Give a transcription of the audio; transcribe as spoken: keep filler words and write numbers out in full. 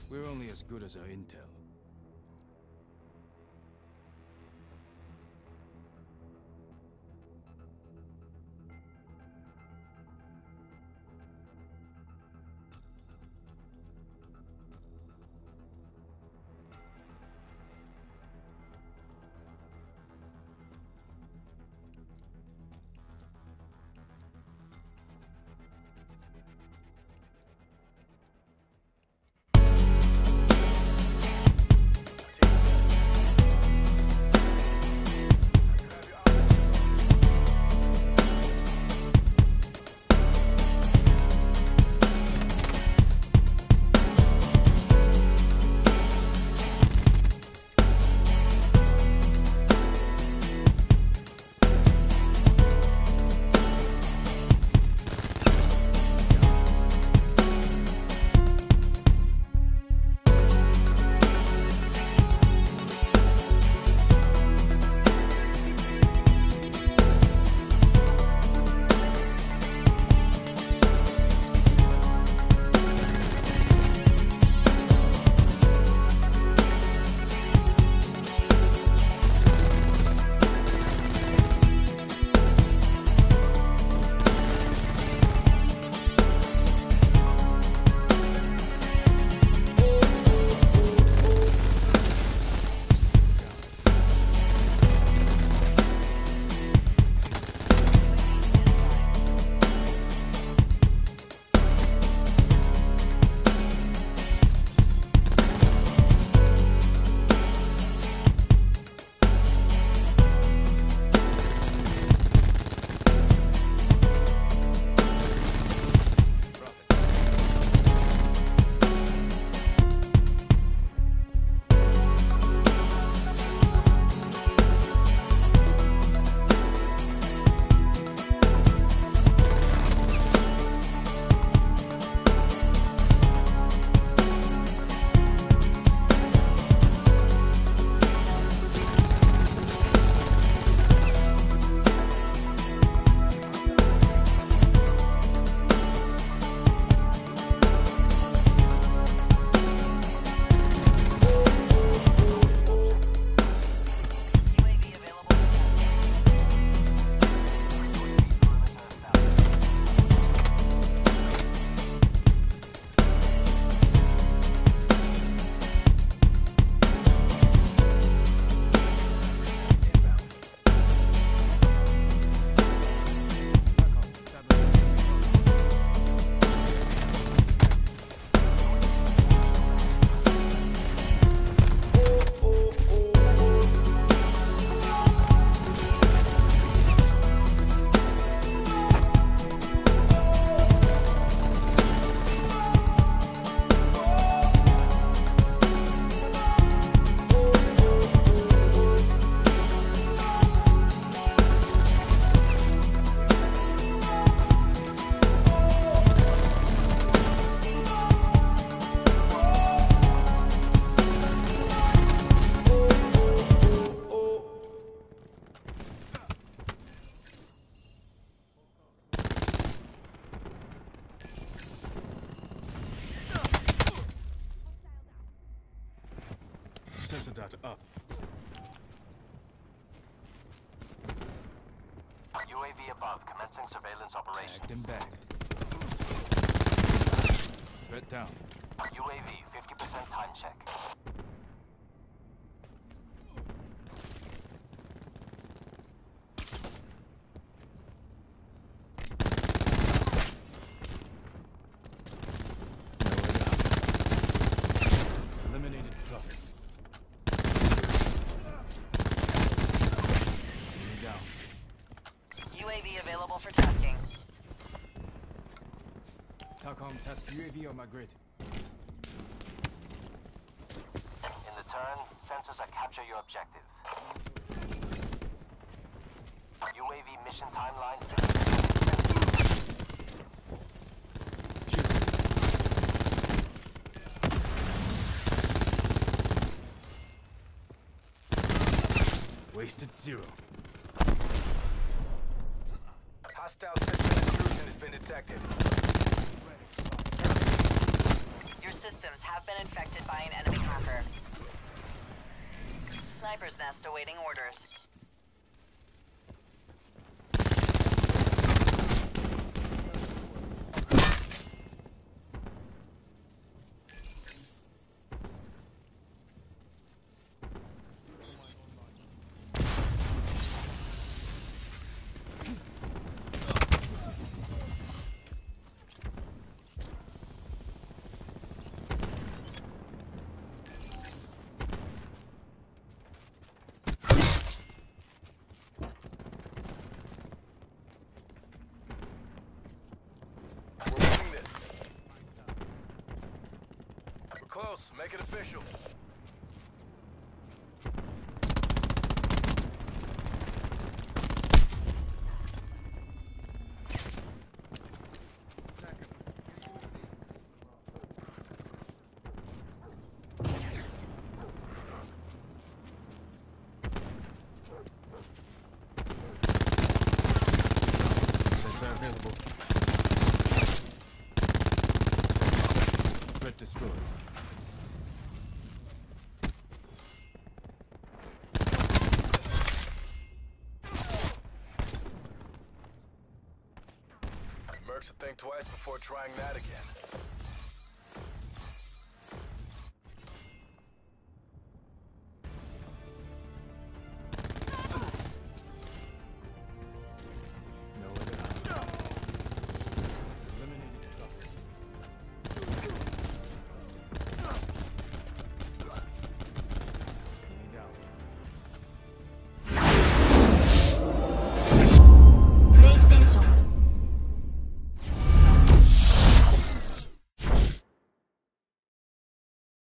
We're only as good as our intel. Sensor data up. U A V above, commencing surveillance operations. Tagged and bagged. Threat down. U A V, fifty percent time check. Eliminated truck. Enemy down. U A V available for tasking. TACOM task U A V on my grid. In the turn, sensors are capture your objective. U A V mission timeline. Wasted zero. Hostile system intrusion has been detected. Your systems have been infected by an enemy hacker. Sniper's nest awaiting orders. Close. Make it official. Sensor available. Threat destroyed. Mercs will think twice before trying that again.